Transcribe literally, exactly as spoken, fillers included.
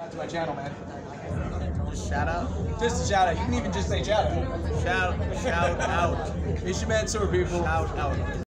To my channel, man. Just shout out. Just a shout out. You can even just say shout out. Shout, shout out. It's your man, Sewer People. Shout out.